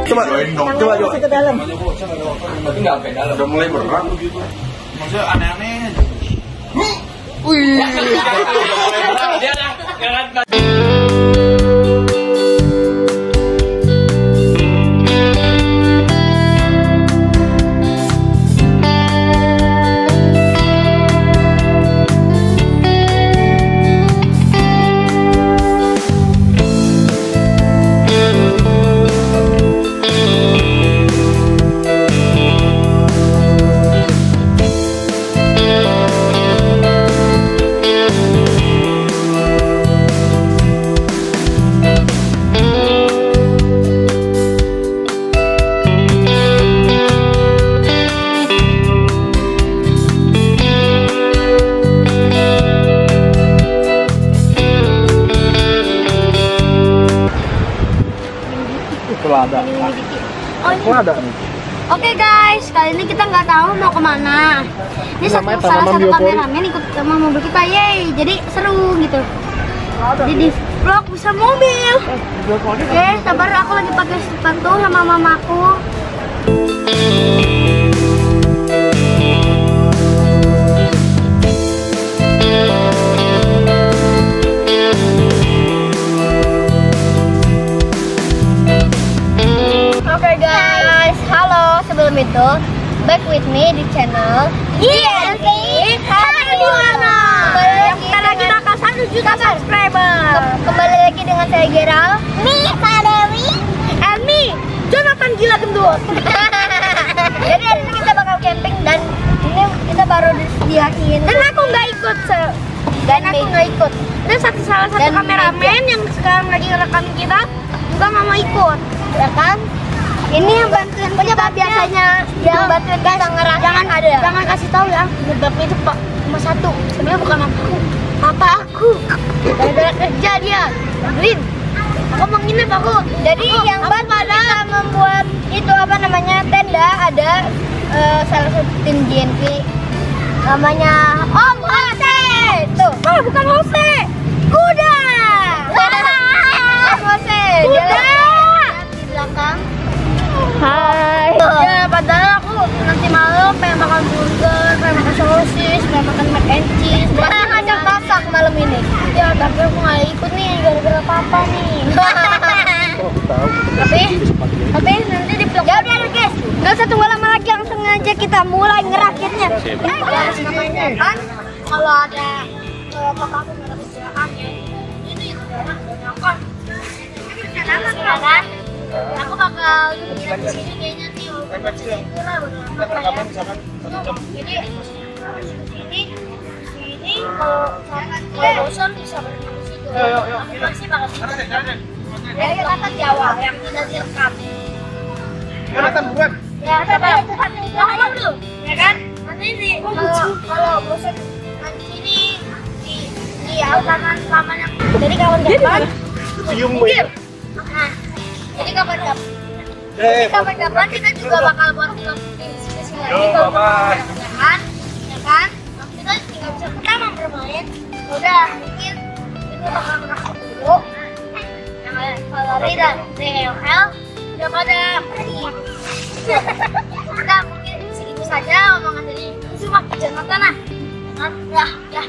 Coba ke dalam. Tapi nggak sampai dalam. Udah mulai berat. Maksudnya aneh-aneh aja. Wih. Dia dah. Oke guys, kali ini kita nggak tahu mau kemana. Ini salah satu kameramen ikut sama mobil kita, yeay. Jadi seru gitu. Jadi vlog bisa mobil. Oke, sabar, aku lagi pakai sepatu sama mamaku. Sebelum itu, back with me di channel GNV Hariwana. Karena kita akan 1 juta subscriber. Kembali lagi dengan saya Geral, Mi Dewi, and me Jonathan Gila Gendut. Jadi hari ini kita bakal camping dan ini kita baru disediain. Dan aku nggak ikut, Dan salah satu kameramen yang sekarang lagi ngerekam kita juga nggak mau ikut, ya kan? Ini yang bantuin penyebab biasanya yang bantuin kita ngerasa jangan kasih tahu ya, penyebabnya itu Pak cuma satu, sebenarnya bukan aku gara-gara kerja dia Green aku menginap aku. Jadi yang bantu kita membuat itu apa namanya tenda ada salah satu tim GNV namanya Om Jose tuh. Bukan Jose, kuda. Om Jose kuda di belakang. Hai. Ya padahal aku nanti malam pengen makan burger, pengen makan sosis, pengen makan mac and cheese. Banyak aja masak malam ini. Ya tapi aku nggak ikut nih gara-gara papa nih. tapi nanti di vlog. Ya udah guys, nggak usah tunggu lama lagi, langsung aja kita mulai ngerakitnya. Kan kalau ada papa aku nggak ada kerjaan ya ini kan. Sekarang aku bakal lihat di sini kayaknya nih. Jadi sini kalau bosan bisa berenang di situ. Masih banget. Dari kata Jawa yang tidak direkam. Jonathan buruan. Ya, sabar. Ngomong dulu, ya kan? Nanti kalau bosan di sini di altanan lamanya. Jadi kawan-kawan Cium gue. Jadi kapan-kapan kita juga bakal buat vlog spesial lagi kalau ya kan? Kita tinggal bisa pertama bermain. Udah mungkin kita bakal ngerakit dulu. Kalau Rida DLL udah pada pergi. Udah mungkin segitu saja omongan dari Zuma Jonathan. Ya.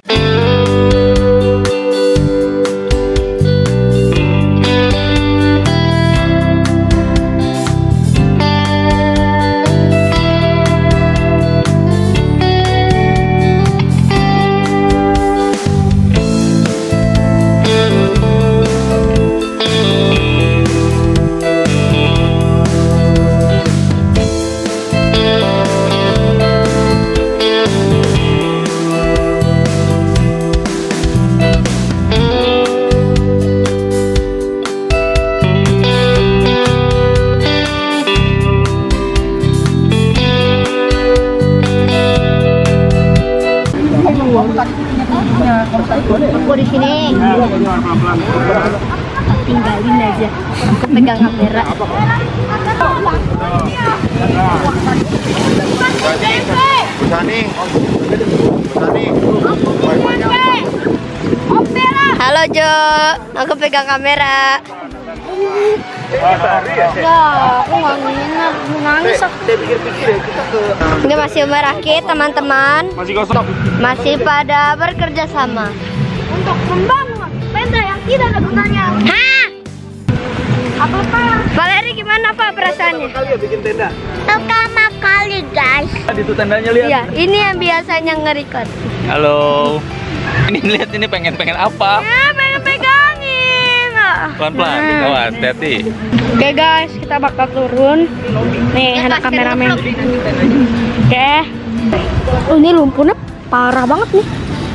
Aku di sini. Tinggalin aja. Aku pegang kamera. Halo Jo, aku pegang kamera. Ya, aku nggak minat, nangis aku. Saya pikir-pikir ya kita ke. Ini masih merakit teman-teman, Masih kosong. masih pada bekerja sama untuk membangun tenda yang tidak ada gunanya. Hah? Apa? Valeri gimana Pak perasaannya? Kali ya bikin tenda. Pertama kali guys. Itu tandanya lihat. Iya, ini yang biasanya nge-record. Halo. Ini lihat ini pengen apa? Ya, pengen pegangin. Pelan-pelan. Awas, hati-hati. Oke guys, kita bakal turun. Nih, anak kameramen. Oke. Oh, ini lumpurnya parah banget nih.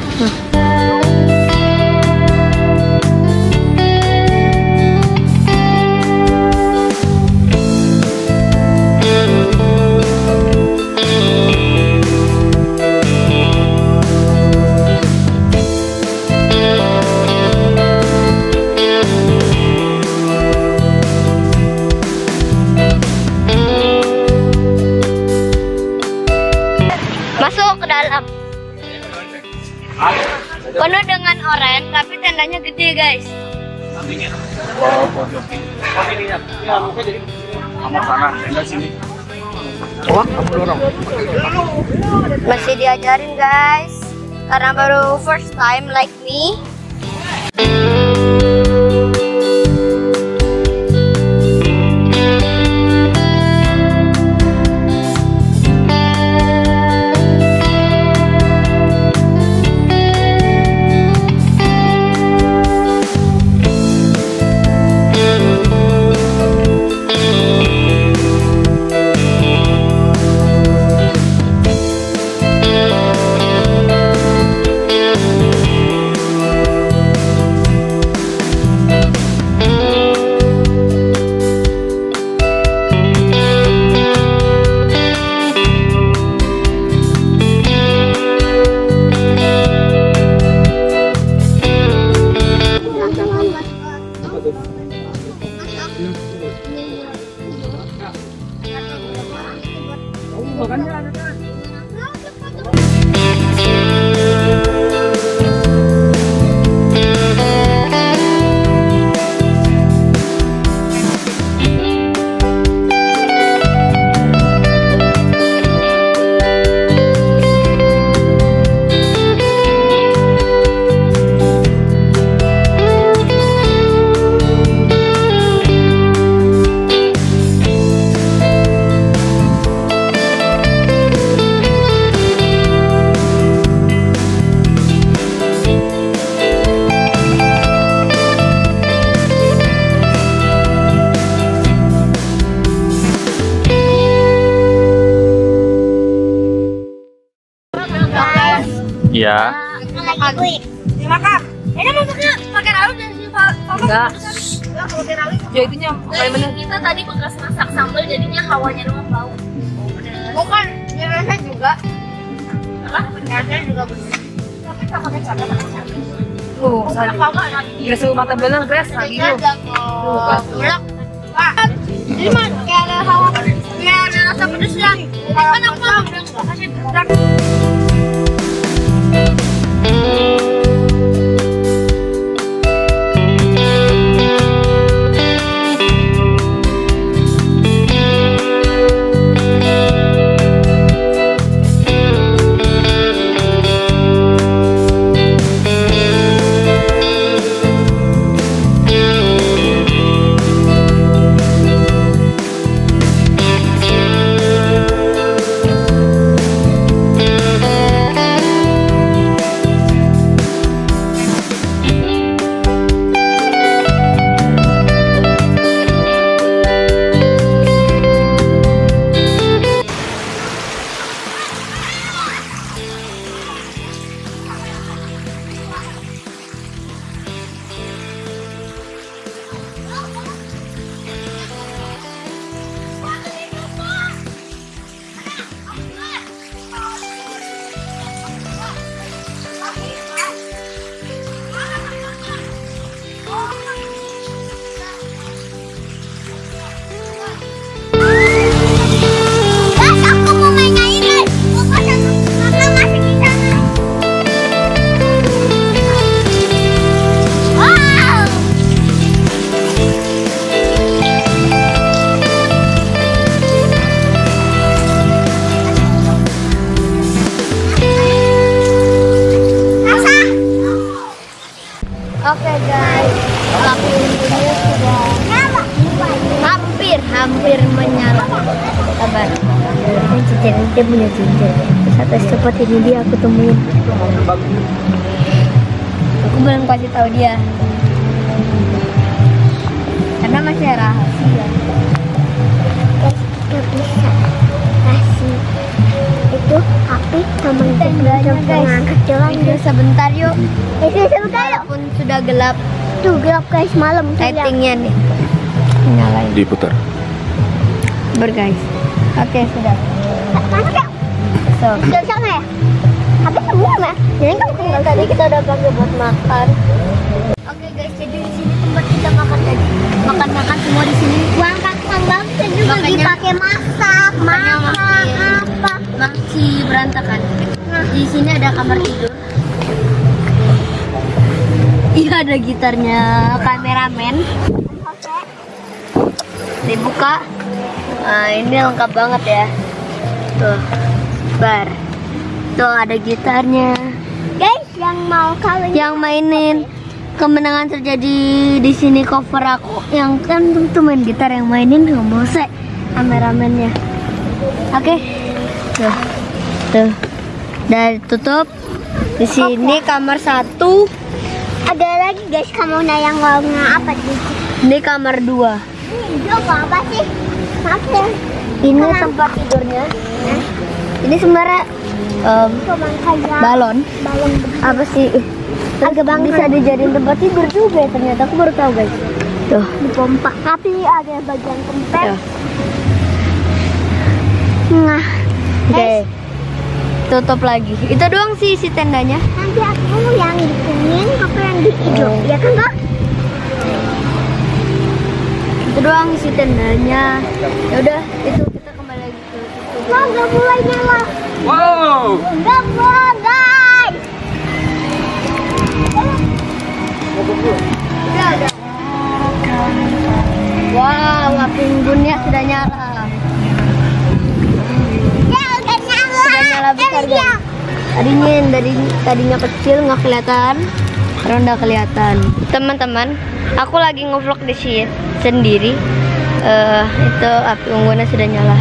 Masuk ke dalam. Penuh dengan oranye, tapi tendanya gede guys. Masih diajarin guys, karena baru first time like me. Iya. Dimakan. Ini mau pakai rawit dan Enggak. pakai rawit. Ya itunya kayak bener. Kita tadi bekas masak sambal jadinya hawanya doang bau. Bukan, nyerahnya juga. Nyerahnya juga bener. Tapi tak pakai cabai. Tuh, Grace mata bener, Grace. Lagi lu. Bulak. Pak. Jadi mah kayak ada hawa, kayak ada rasa pedesnya. Kan aku bilang kasih pedas. ya guys. Api unggunnya sudah hampir menyala. Sabar. Kan cincin dia punya cincin. Satu cepat ini dia aku temuin. Aku belum kasih tahu dia. Karena masih rahasia. Gak bisa kasih itu api temen guys. Itu sebentar yuk. Walaupun sudah gelap. Tuh gelap guys malam. Lightingnya nih. Nyalain. Diputar. Guys. Oke sudah. Mana kak? So. Udah bisa nggak ya? Tapi semua mah. Jadi kan tadi kita udah pakai buat makan. Oke guys, jadi di sini tempat kita makan tadi. Makan semua di sini. Uang kantong bagus juga dipakai masak, makan apa? Masih berantakan. Di sini ada kamar tidur. Iya ada gitarnya kameramen. Dibuka. Nah, ini lengkap banget ya. Tuh, bar. Tuh ada gitarnya. Guys, yang mau kalian yang mainin kemenangan terjadi di sini cover aku. Yang kan tuh main gitar yang mainin Mose kameramennya. Oke. Tuh. Dan tutup. Di sini kamar 1. Ada lagi guys, kamu yang ngomong apa sih? Ini kamar 2. Ini apa sih? Apa? Ini tempat tidurnya. Ini sebenarnya balon. Apa sih? Bisa dijadiin tempat tidur juga ya, ternyata aku baru tahu guys. Tuh, dipompa. Tapi ada bagian kempes. Nah, oke. Tutup lagi. Itu doang sih isi tendanya. Nanti aku yang di kuning, aku yang di hijau. Ya kan kak? Itu doang isi tendanya. Ya udah, itu kita kembali lagi ke situ. Wah, nggak mulai nyala. Wow. Nggak mulai guys. Udah. Wow, api unggunnya sudah nyala. Sudah nyala besar guys. Tadinya kecil nggak kelihatan, sekarang udah kelihatan. Teman-teman, aku lagi ngevlog di sini sendiri. Itu api unggunnya sudah nyala.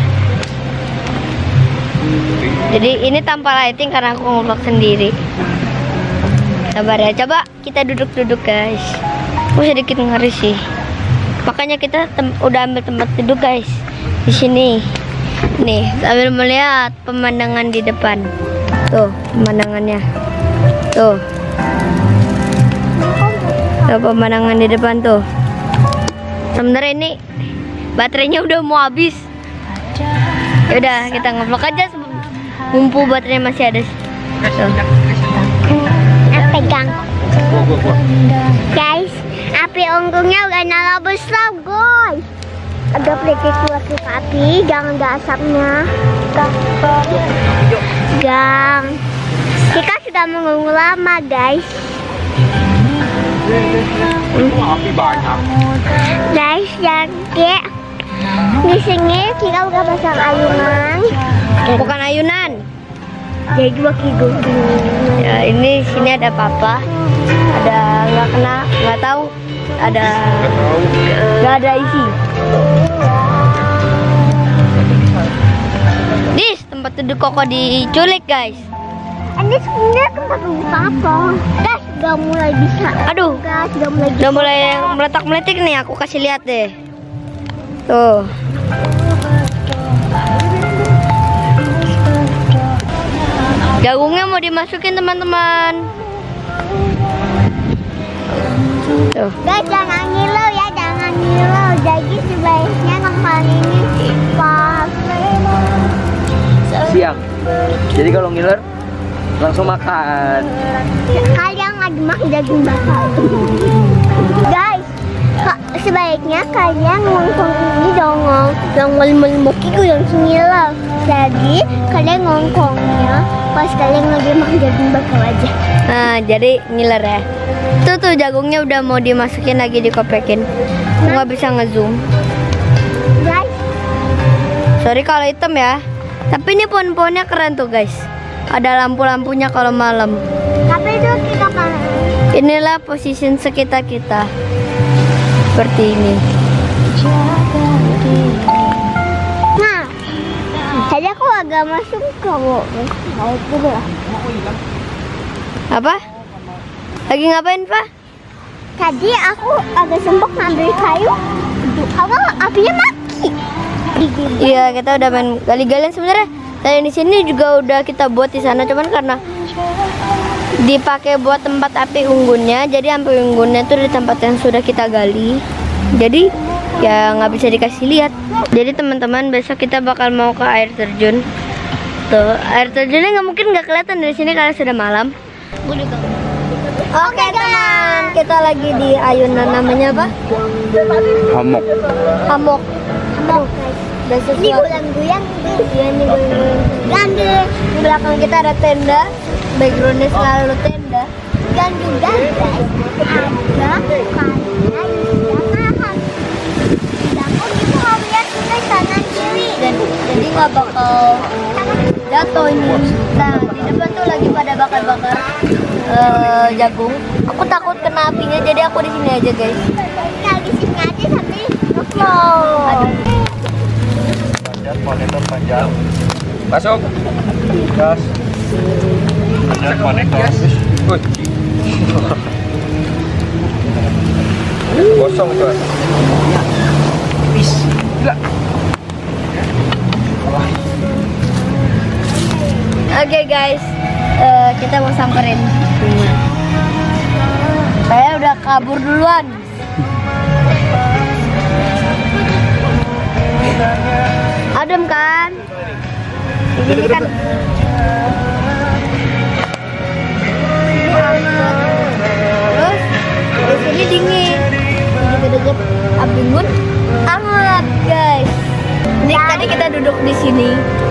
Jadi ini tanpa lighting karena aku ngevlog sendiri. Sabar ya, coba kita duduk-duduk guys. Aku sedikit ngeri sih. Makanya kita udah ambil tempat duduk guys di sini. Nih, sambil melihat pemandangan di depan. Tuh, pemandangannya. Tuh. Tuh pemandangan di depan tuh. Sebenarnya ini baterainya udah mau habis. Ya udah, kita ngevlog aja mumpung baterainya masih ada. Tuh. Pegang. Guys, api unggungnya udah nyala besar guys. Ada sedikit keluar api, jangan ada asapnya. Gang. Kita sudah menunggu lama guys. Api banyak. Guys, jadi di sini kita udah pasang ayunan. Bukan ayunan. Jadi ya, ini sini ada papa, ada nggak tahu, ada nggak ada isi. Dis, tempat duduk koko diculik guys. Ini sebenarnya tempat duduk papa. Guys, udah mulai bisa. Aduh, guys, udah mulai meletak-meletik nih. Aku kasih lihat deh. Tuh. Jagungnya mau dimasukin teman-teman. Tuh. Guys, jangan ngilu ya, jangan ngilu. Jadi sebaiknya makan ini pas siang. Jadi kalau ngiler langsung makan. Kalian lagi makan daging bakar. Guys, sebaiknya kalian ngongkong ini dong, yang melimuk-limukiku yang ngiler. Jadi kalian ngongkongnya pas kalian lagi makan daging bakar aja. Nah, jadi ngiler ya. Tuh jagungnya udah mau dimasukin lagi, dikopekin. Nggak bisa ngezoom. Guys, sorry kalau hitam ya. Tapi ini pohon-pohonnya keren tuh guys. Ada lampu-lampunya kalau malam. Tapi itu kita Inilah posisi sekitar kita. Seperti ini. Nah, tadi aku agak masuk kok. Apa? Lagi ngapain, Pak? Tadi aku agak sempat ngambil kayu. Apa apinya mati? Iya, kita udah main gali-galian sebenarnya. Tadi di sini juga udah kita buat di sana, cuman karena dipakai buat tempat api unggunnya, jadi api unggunnya tuh di tempat yang sudah kita gali. Jadi ya nggak bisa dikasih lihat. Jadi teman-teman, besok kita bakal mau ke air terjun. Tuh, air terjunnya mungkin nggak kelihatan dari sini karena sudah malam. Oke teman, kita lagi di ayunan, namanya apa? Hamok. Hamok. Hamok. Ini goyang-goyang. Iya, ini goyang-goyang. Di belakang kita ada tenda. Backgroundnya selalu tenda. Dan juga guys, ada makanan yang mahal. Sedangkan itu lihat kita kanan kiri. Jadi nggak bakal jatuh ini. Nah, di depan tuh lagi pada bakar-bakar jagung. Aku takut kena apinya, jadi aku di sini aja guys. Nah, di sini aja sambil ngevlog. Monitor panjang. Masuk. Gas. Panjang monitor. Kosong tuh. Gila. Oke guys, kita mau samperin. Saya udah kabur duluan. Adem kan? Ini kan. Terus di sini dingin. Deket-deket api unggun hangat guys. Ini tadi kita duduk di sini.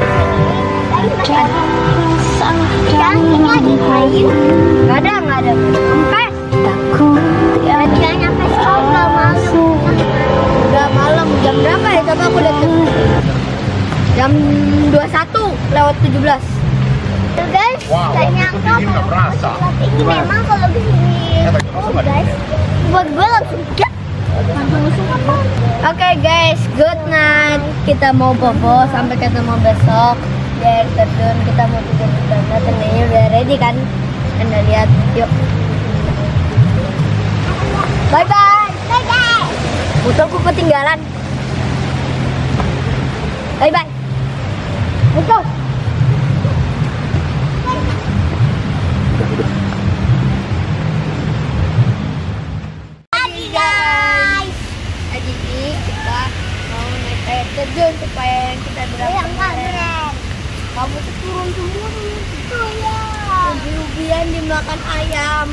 Ini lagi kayu. Nggak ada. Sampai. Jangan nyampe sekarang udah malam. Udah malam. Jam berapa ya? Coba aku lihat. Jam 21:17. Tuh guys, ternyata ini memang kalau begini. Guys, buat gue langsung jet. Oke guys, good night. Kita mau bobo sampai ketemu besok di air terjun. Kita mau tidur di sana. Tendanya udah ready kan? Anda lihat, yuk. Bye bye. Bye bye. Motorku ketinggalan. Bye bye. Betul. Pagi guys. Pagi ini kita mau naik air terjun supaya yang kita berangkat kemarin. Kamu tuh turun semua itu ya. Ubi-ubian dimakan ayam.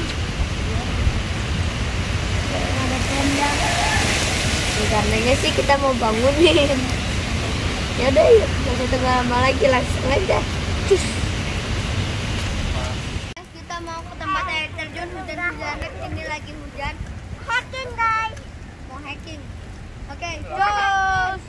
Ada tenda. Karenanya sih kita mau bangunin. Ya udah yuk, nggak usah tunggu lama lagi, langsung aja. Cus. Kita mau ke tempat air terjun, hujan-hujanan, ini lagi hujan. Hiking guys, mau hiking. Oke, cus.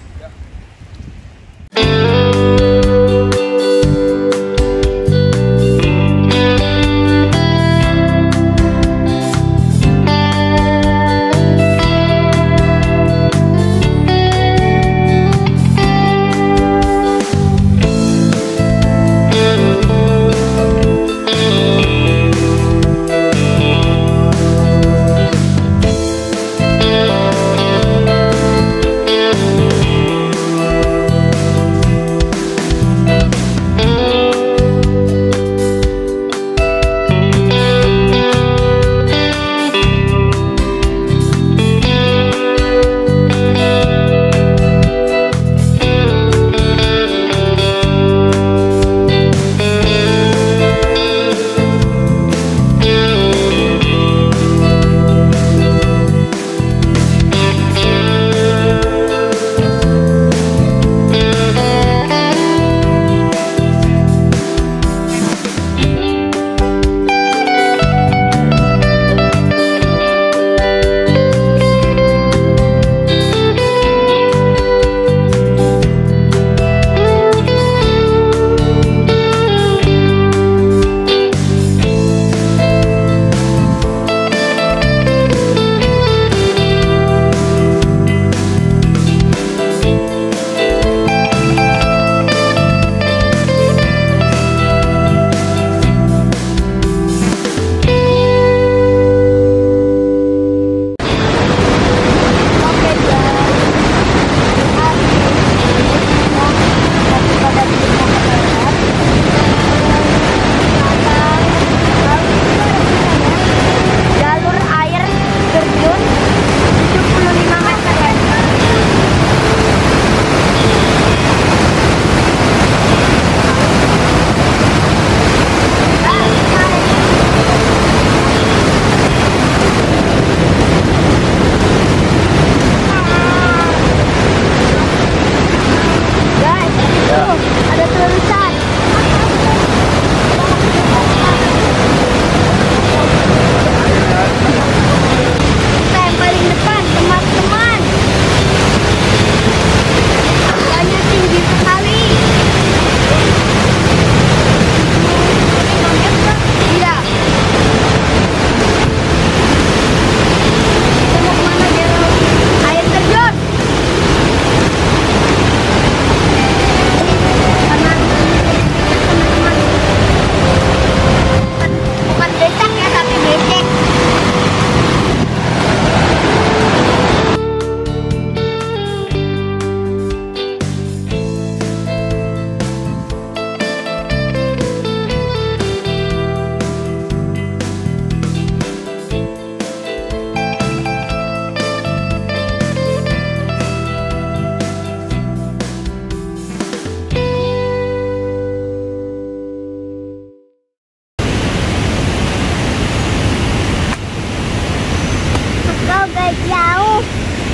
guys, jauh.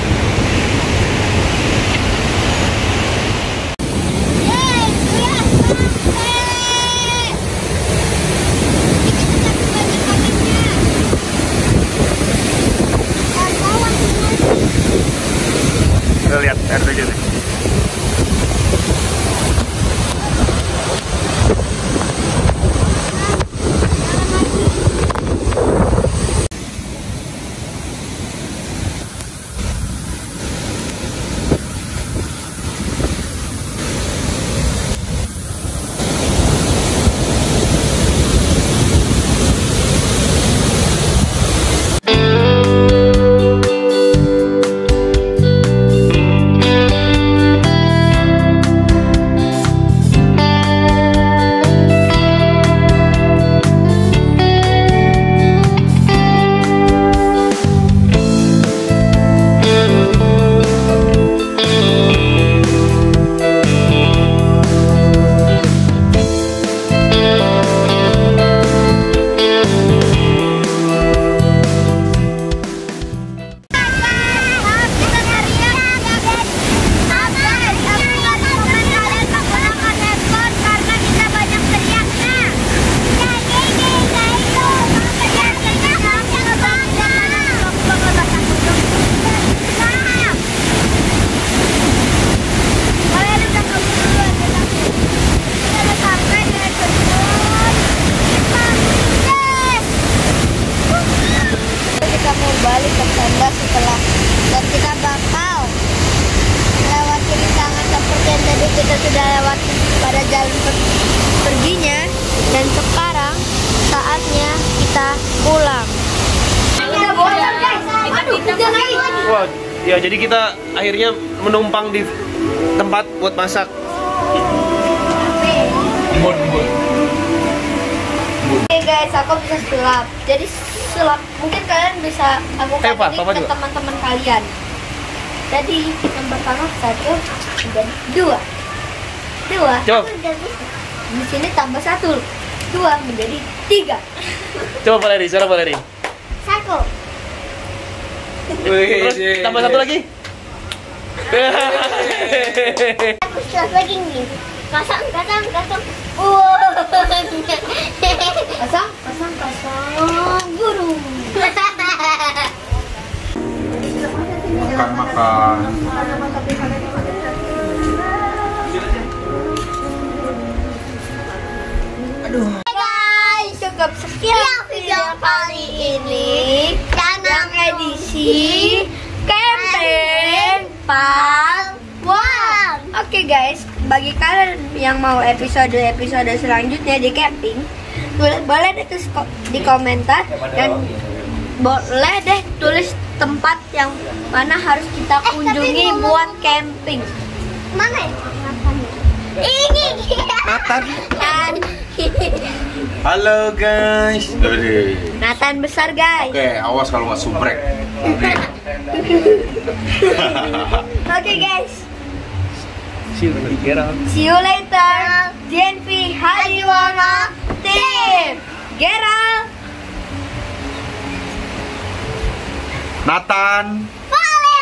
Kita lihat air terjun nih. Balik ke tenda setelah, dan kita bakal melewati rintangan seperti yang tadi kita sudah lewati pada jalan perginya, dan sekarang saatnya kita pulang. Wah, ya jadi kita akhirnya menumpang di tempat buat masak. Oke guys, aku bisa sulap. Jadi sulap, mungkin kalian bisa lakukan ini ke teman-teman kalian. Jadi yang pertama 1 dan 2. Coba. Di sini tambah 1, 2 menjadi 3. Coba Valeri, suara Valeri. 1. Terus tambah 1 lagi. Aku sulap lagi nih. Pasang. Pasang burung. Makan. Aduh. Guys, cukup sekian video kali ini. Yang edisi camping part 1. Oke guys, bagi kalian yang mau episode selanjutnya di camping, boleh deh tulis di komentar, dan boleh deh tulis tempat yang mana harus kita kunjungi buat camping. Mana ya? Ini Nathan. Halo guys. Nathan besar guys. Oke, awas kalau nggak subrek. Oke guys. See See you later. DNV Hadiwana Team. Gerald. Nathan.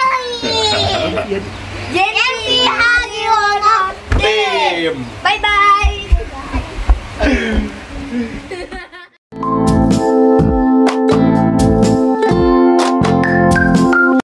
Valeri. DNV Hadiwana Team. Tim. Bye bye.